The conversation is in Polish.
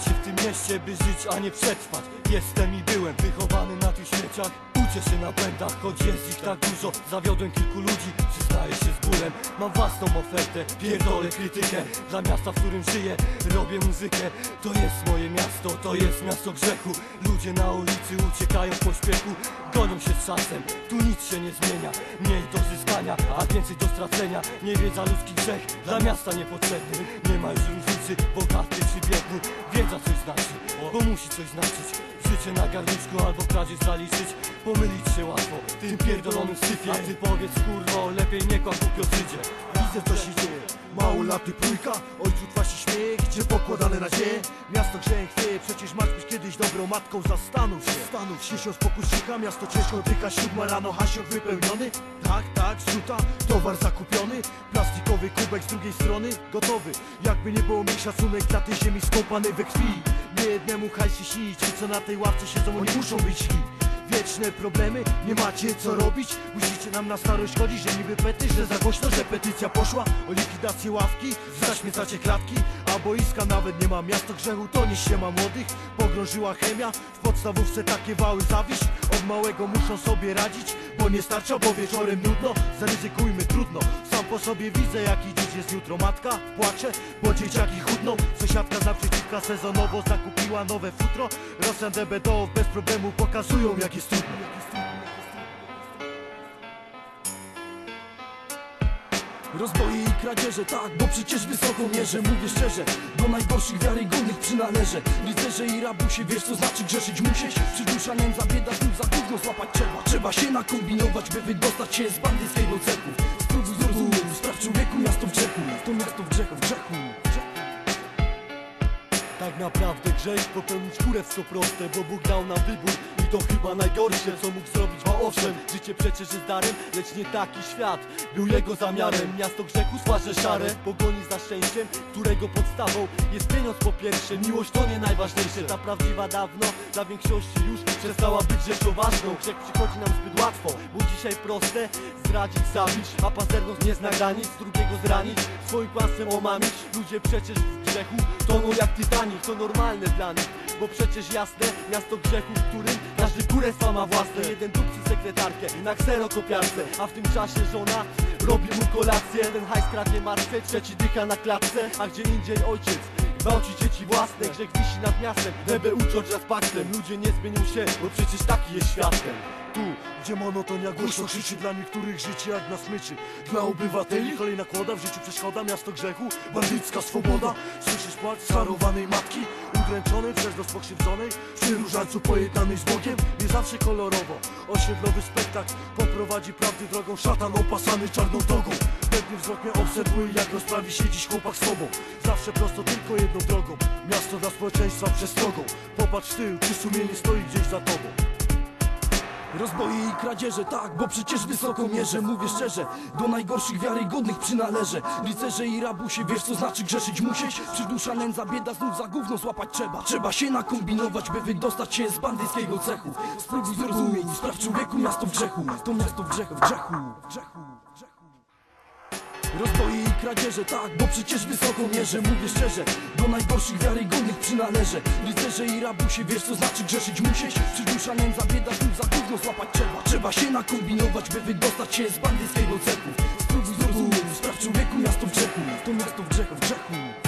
się w tym mieście, by żyć, a nie przetrwać. Jestem i byłem wychowany na tych śmieciach. Uczę się na błędach, choć jest ich tak dużo. Zawiodłem kilku ludzi, przyznaję się z bólem. Mam własną ofertę, pierdolę krytykę. Dla miasta, w którym żyję, robię muzykę. To jest moje miasto, to jest miasto grzechu. Ludzie na ulicy uciekają w pośpiechu, gonią się z czasem, tu nic się nie zmienia. Mniej do zyskania, a więcej do stracenia. Niewiedza, ludzki grzech, dla miasta niepotrzebny. Nie ma już różnicy, bogaty czy biedny. Wiedza coś znaczy, bo musi coś znaczyć. Życie na garnuszku albo kradzież zaliczyć. Pomylić się łatwo w tym pierdolonym syfie. A ty powiedz kurwo, lepiej nie kłam głupio Żydzie. Widzę co się dzieje, małolaty trójka. Ojcu twarz się śmieje, gdzie pokładane nadzieje. Miasto grzeje chwieje, przecież masz być kiedyś dobrą matką. Zastanów się, Księcią z pokusika. Miasto ciężko tyka, 7 rano, hasiok wypełniony. Tak, zrzuta, towar zakupiony. Plastikowy kubek z drugiej strony, gotowy. Jakby nie było mi szacunek dla tej ziemi skąpany we krwi. Nie jednemu hajsie śni, ci co na tej ławce siedzą, oni muszą być źli. Wieczne problemy, nie macie co robić. Musicie nam na starość chodzić, że niby pety, że za głośno, że petycja poszła o likwidację ławki. Zaśmiecacie klatki, a boiska nawet nie ma. Miasto grzechu to nie ściema młodych. Pogrążyła chemia, w podstawówce takie wały zawiść. Od małego muszą sobie radzić, bo nie starcza, bo wieczorem nudno. Zaryzykujmy, trudno. Sam po sobie widzę, jaki dziś jest jutro. Matka płacze, bo dzieciaki chudną. Sąsiadka z naprzeciwka sezonowo zakupiła nowe futro. Rosjan DBD bez problemu pokazują, jak jest trudno. Rozboje i kradzieże, tak, bo przecież wysoko mierzę. Mówię szczerze, do najgorszych wiarygodnych przynależę. Rycerze i rabusie, wiesz co znaczy grzeszyć musieć. Przydusza nędza, bieda, znów za gówno złapać trzeba się nakombinować, by wydostać się z bandyckiego cechu. Spróbuj zrozumieć, sprawdź człowieku, miasto w grzechu. To miasto w grzechu. Tak naprawdę grzech popełnić kurewsko proste, bo Bóg dał nam wybór i to chyba najgorsze, co mógł zrobić, bo owszem, życie przecież jest darem, lecz nie taki świat był jego zamiarem. Miasto grzechu twarze szare, pogoni za szczęściem, którego podstawą jest pieniądz po pierwsze. Miłość to nie najważniejsze, ta prawdziwa dawno dla większości już przestała być rzeczą ważną. Grzech przychodzi nam zbyt łatwo, bo dzisiaj proste zdradzić, zabić, a pazerność nie zna granic, drugiego zranić, swoim kłamstwem omamić. Ludzie przecież w grzechu toną jak Titanic, to normalne dla nich, bo przecież jasne, miasto grzechu, w którym każdy kurestwa ma własne. Jeden dupcy sekretarkę na kserokopiarce, a w tym czasie żona robi mu kolację. Ten hajs kradnie martwe, trzeci dycha na klatce, a gdzie indziej ojciec gwałci dzieci własne. Grzech wisi nad miastem, DBU George'a z Paxem. Ludzie nie zmienią się, bo przecież taki jest światem. Tu, gdzie monotonia głośno krzyczy, dla niektórych życie jak na smyczy. Dla obywateli kolejna kłoda, w życiu przeszkoda. Miasto grzechu, bandycka swoboda. Słyszysz płacz scharowanej matki, udręczonej przez los pokrzywdzonej, przy różańcu pojednanej z Bogiem. Nie zawsze kolorowo, osiedlowy spektakl poprowadzi prawdy drogą. Szatan opasany czarną togą, pewnie wzrok mnie obserwuje, jak rozprawi się dziś chłopak z tobą. Zawsze prosto, tylko jedną drogą, miasto dla społeczeństwa przestrogą. Popatrz w tył, czy sumienie stoi gdzieś za tobą. Rozboje i kradzieże, tak, bo przecież wysoko mierzę. Mówię szczerze, do najgorszych wiarygodnych przynależę. Rycerze i rabusie, wiesz co znaczy grzeszyć musieć. Przydusza nędza, bieda, znów za gówno złapać trzeba się nakombinować, by wydostać się z bandyckiego cechu. Spróbuj zrozumieć, sprawdź człowieku, miasto w grzechu. To miasto w grzechu. Rozboje i kradzieże, tak, bo przecież wysoko mierzę. Mówię szczerze, do najgorszych wiarygodnych przynależę. Rycerze i rabusie, wiesz co znaczy grzeszyć musieć. Przydusza nędza, bieda, znów za gówno złapać trzeba się nakombinować, by wydostać się z bandyckiego cechu. Spróbuj zrozumieć, sprawdź człowieku, miasto w grzechu. To miasto w grzechu.